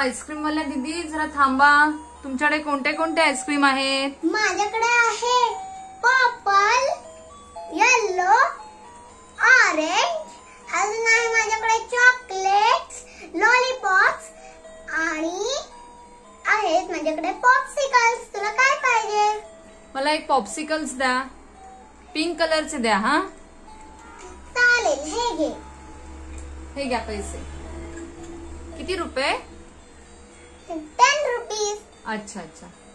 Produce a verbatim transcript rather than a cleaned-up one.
Ice cream वाल्या दीदी जरा थांबा, तुमच्याकडे कोणते कोणते आईस्क्रीम आहेत? माझ्याकडे आहे पर्पल, येलो, ऑरेंज, अजून आहे माझ्याकडे चॉकलेट्स, लॉलीपॉप्स आणि आहेत माझ्याकडे पॉप्सिकल्स. तुला काय पाहिजे? मला एक पॉप्सिकल्स द्या, पिंक कलरचे द्या. हा चालेल, हे घे. हे घ्या पैसे. किती रुपये? Ten rupees. अच्छा अच्छा.